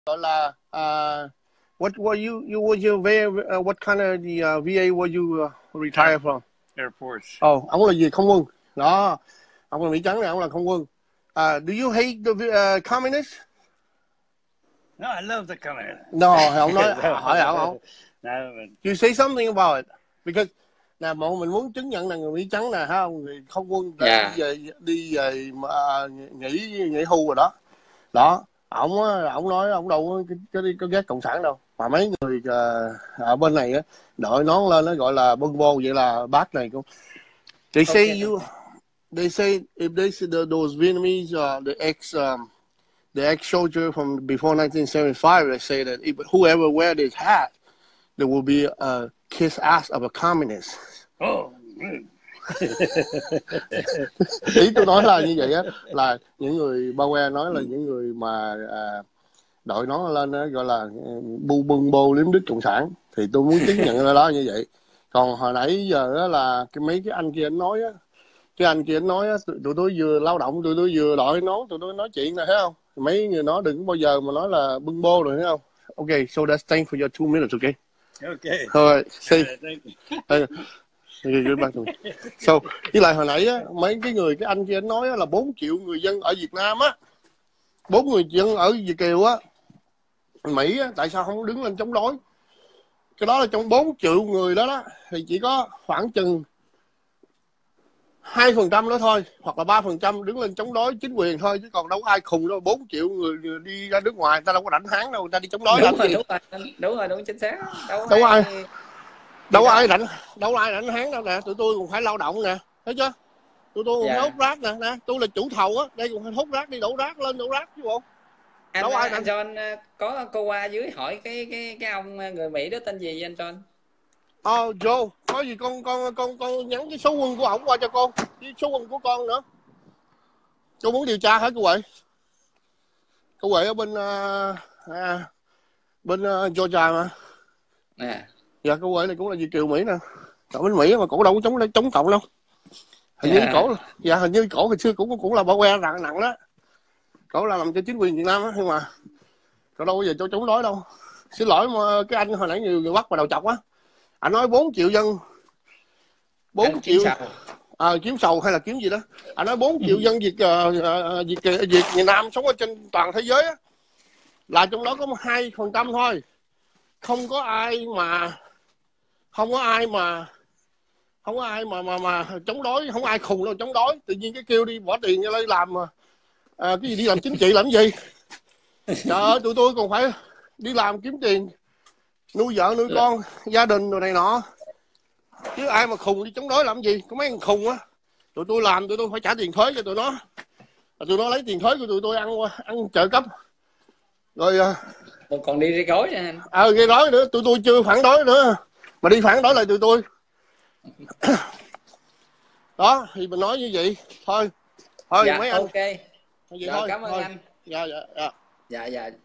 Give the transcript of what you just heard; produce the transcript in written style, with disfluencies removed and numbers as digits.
gọi là what were you was your what kind of the VA were you retired from? Air Force. Ông là gì, không quân. Đó, ông là Mỹ Trắng này, ông là không quân. Do you hate the communists? No, I love the communists. No, ông nói hỏi ông. No, You say something about it because nè, mình muốn chứng nhận là người Mỹ Trắng nè, ha, người không quân đã đi về nghỉ hưu rồi đó. Đó, ông nói ông đâu có ghét cộng sản đâu, mà mấy người ở bên này á đội nón lên nó gọi là bưng bô, vậy là bác này cũng they say if they see those Vietnamese the ex soldier from before 1975, they say that if whoever wear this hat there will be a kiss ass of a communist. Ý tôi nói là như vậy á, là những người bao que nói là những người mà đội nó lên đó, gọi là bưng bô liếm đít cộng sản, thì tôi muốn chứng nhận đó như vậy. Còn hồi nãy giờ đó là mấy cái anh kia anh nói á, cái anh kia anh nói á, tụi tôi vừa lao động, tụi tôi vừa đội nón, tụi tôi nói chuyện này, thấy không? Mấy người nói đừng bao giờ mà nói là bưng bô rồi, thấy không? Okay, so that's thank for your 2 minutes, okay? Okay. Alright, see. So, với lại hồi nãy á, mấy cái anh kia anh nói á, là 4 triệu người dân ở Việt Nam á, 4 người dân ở Việt Kiều á, Mỹ á, tại sao không đứng lên chống đối? Cái đó là trong 4 triệu người đó thì chỉ có khoảng chừng 2% đó thôi, hoặc là 3% đứng lên chống đối chính quyền thôi, chứ còn đâu có ai khùng đâu. 4 triệu người đi ra nước ngoài, người ta đâu có rảnh háng đâu, người ta đi chống đối làm gì? Đúng rồi, chính xác. Đâu có ai rảnh háng đâu nè. Tụi tôi cũng phải lao động nè, thấy chưa? Tụi tôi cũng phải hút rác nè, tôi là chủ thầu á, đây cũng phải hút rác, đi đổ rác lên đổ rác chứ bộ. Anh John, có cô qua dưới hỏi cái ông người Mỹ đó tên gì vậy anh John? Joe, có gì con nhắn cái số quân của ổng qua cho con, với số quân của con nữa. Cô muốn điều tra hả cô Huệ? Cô Huệ ở bên Georgia mà. Dạ, cô Huệ này cũng là Việt kiều Mỹ nè. Ở bên Mỹ mà cổ đâu có chống cộng đâu. Hình như cổ hồi xưa cũng là bảo que nặng đó. Cổ là làm cho chính quyền Việt Nam á, nhưng mà cổ đâu có giờ chống đối đâu. Xin lỗi mà cái anh hồi nãy người bắt vào đầu chọc á. Anh nói 4 triệu dân 4 triệu kiếm sầu hay là kiếm gì đó. Anh nói 4 triệu dân Việt Nam sống ở trên toàn thế giới á, là trong đó có 2% thôi. Không có ai mà chống đối, không ai khùng đâu chống đối. Tự nhiên cái kêu đi bỏ tiền ra làm cái gì, đi làm chính trị làm gì? Trời ơi, tụi tôi còn phải đi làm kiếm tiền nuôi vợ nuôi con, gia đình rồi này nọ, chứ ai mà khùng đi chống đối làm gì? Có mấy thằng khùng á, tụi tôi làm, tụi tôi phải trả tiền thuế cho tụi nó lấy tiền thuế của tụi tôi ăn trợ cấp rồi còn đi gây rối nha anh. Gây rối nữa, tụi tôi chưa phản đối nữa mà đi phản đối lại tụi tôi. Đó thì mình nói như vậy thôi dạ, mấy anh. ok rồi, cảm ơn anh. Dạ.